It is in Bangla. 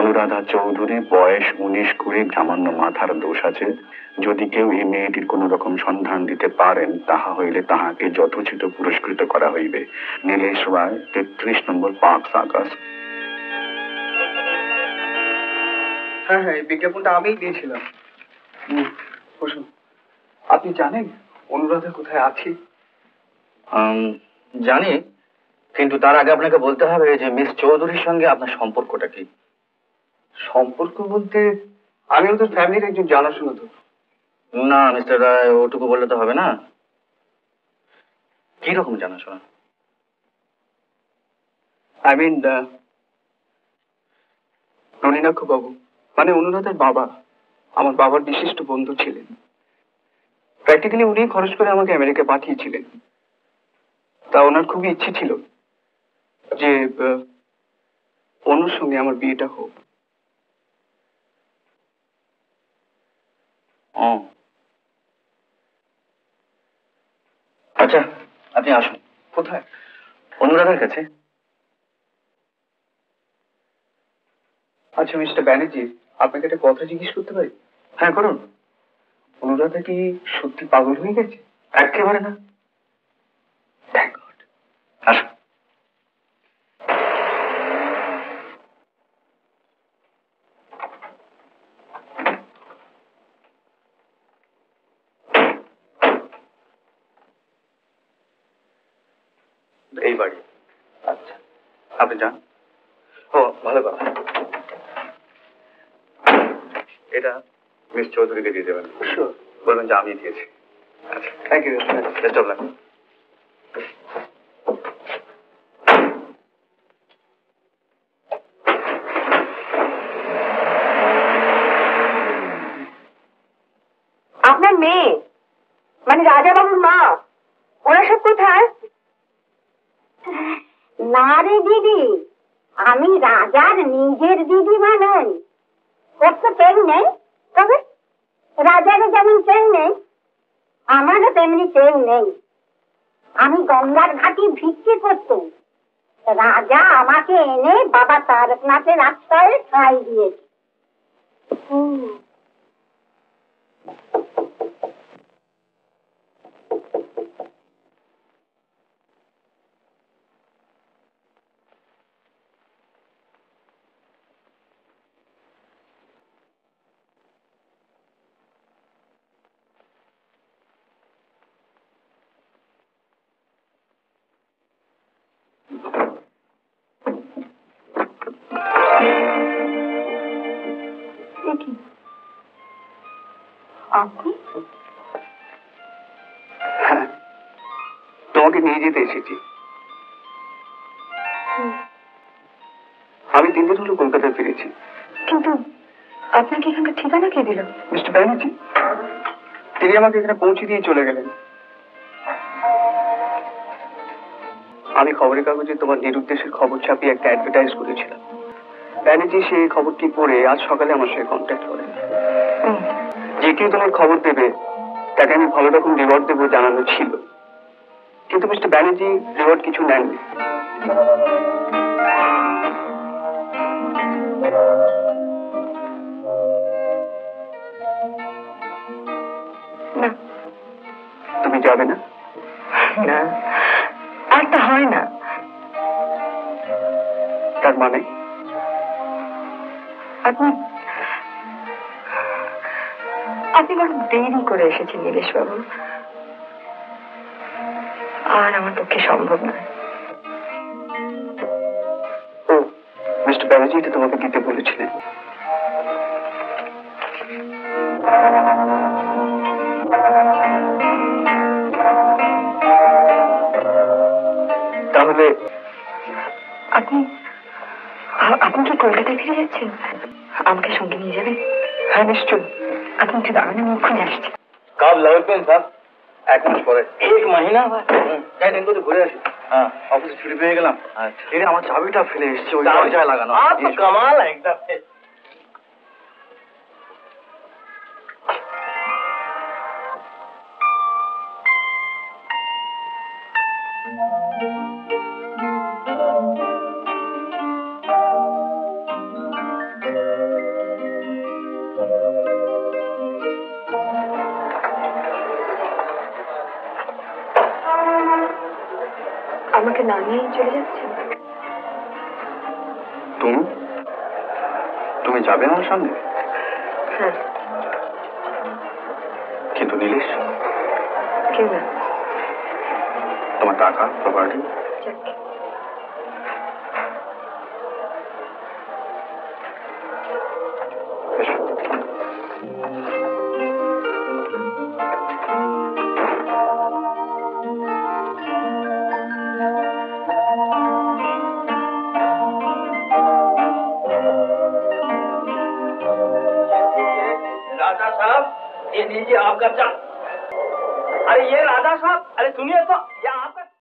অনুরাধা চৌধুরী, বয়স 19-20, সামান্য মাথার দোষ আছে। যদি কেউ এই মেয়েটির কোন রকম সন্ধান দিতে পারেন, তাহা হইলে তাহাকে যথোচিত পুরস্কৃত করা হইবে। নীলেশ রায়, 33 নম্বর পার্ক সার্কাস। হ্যাঁ হ্যাঁ, এই বিজ্ঞাপনটা আমিই দিয়েছিলাম। বসুন। আপনি জানেন অনুরাধা কোথায় আছে? জানি, কিন্তু তার আগে আপনাকে বলতে হবে যে মিস চৌধুরীর সঙ্গে আপনার সম্পর্কটা কি। সম্পর্ক বলতে আমি ওদের ফ্যামিলির একজন জানাশোনা তো। না মিস্টার রায়, ওটুকু বললে তো হবে না। কি রকম জানাশোনা? আই মিন নলিনাক্ষ বাবু, মানে অনুরাধার বাবা, আমার বাবার বিশিষ্ট বন্ধু ছিলেন। প্র্যাকটিক্যালি উনি খরচ করে আমাকে আমেরিকা পাঠিয়েছিলেন। তা ওনার খুবই ইচ্ছে ছিল যে অনুর সঙ্গে আমার বিয়েটা হোক। আচ্ছা, আপনি আসুন। কোথায়? অনুরাধার কাছে। আচ্ছা মিস্টার ব্যানার্জি, আপনাকে একটা কথা জিজ্ঞেস করতে পারি? হ্যাঁ করুন। অনুরাধা কি সত্যি পাগল হয়ে গেছে? একেবারে না। Thank God. আসুন। এই বাড়ি। আচ্ছা, আপনি যান। ও ভালো কথা, এটা মিস চৌধুরীকে দিয়ে দেবেন। বলবেন যে আমি দিয়েছি। আচ্ছা, thank you. Best of luck. আপনার মেয়ে মানে রাজা বাবুর মা, ওরা সব কোথায়? না রে দিদি, আমি রাজার নিজের দিদিমা নই। ওর তো কেউ নেই, তবে রাজারও যেমন কেউ নেই, আমারও তেমনি কেউ নেই। আমি গঙ্গার ঘাটি ভিক্ষে করতাম, রাজা আমাকে এনে বাবা তারকনাথের আশ্রয়ে ঠাঁই দিয়েছে। আপনি? হ্যাঁ, তোমাকে নিয়ে যেতে এসেছি। আমি 3 দিন হলো কলকাতায় ফিরেছি। কিন্তু আপনাকে এখানকার ঠিকানা কে দিল? মিস্টার ব্যানার্জি, তিনি আমাকে এখানে পৌঁছে দিয়ে চলে গেলেন। আমি খবরের কাগজে তোমার নিরুদ্দেশের খবর ছাপিয়ে একটা অ্যাডভার্টাইজ করেছিলাম। ব্যানার্জি সেই খবরটি পড়ে আজ সকালে আমার সঙ্গে কন্ট্যাক্ট করেন। যে কেউ তোমার খবর দেবে তাকে আমি ভালো রকম রিওয়ার্ড দেবো জানানো ছিল, কিন্তু মিস্টার ব্যানার্জি রিওয়ার্ড কিছু নেননি। না, তুমি যাবে না? না, একটা হয় না। তার মানে আপনি আপনি বড় দেরি করে এসেছেন নীলেশ বাবু, আর আমার পক্ষে সম্ভব নয়। ও, মিস্টার ব্যানার্জি এটা তোমাকে দিতে বলেছিলেন। তাহলে আপনি আপনি কি কলকাতায় ফিরে যাচ্ছেন? আমাকে সঙ্গে নিয়ে যাবেন? হ্যাঁ নিশ্চয়। আপনি একটু দাঁড়ান, আমি এক্ষুনি আসছি। कब लौटবেন স্যার? 1 মাস পরে। 1 মহিনা? যাই দিন তো ঘুরে আসি। হ্যাঁ, অফিসে ছুটি পেয়ে গেলাম। আচ্ছা, এই আমার চাবিটা ফেলে এসেছি, ওই দরজায় লাগানো। তো কামাল একদম। আমাকে না নিয়ে চলে যাচ্ছেন? তুমি তুমি যাবে আমার সঙ্গে? হ্যাঁ। কিন্তু নীলেশ, কেউ না। তোমার টাকা প্রপার্টি যাকে राजा साहब, ये लीजिए आपका चा। अरे ये राजा साहब, अरे सुनिए तो, ये आपका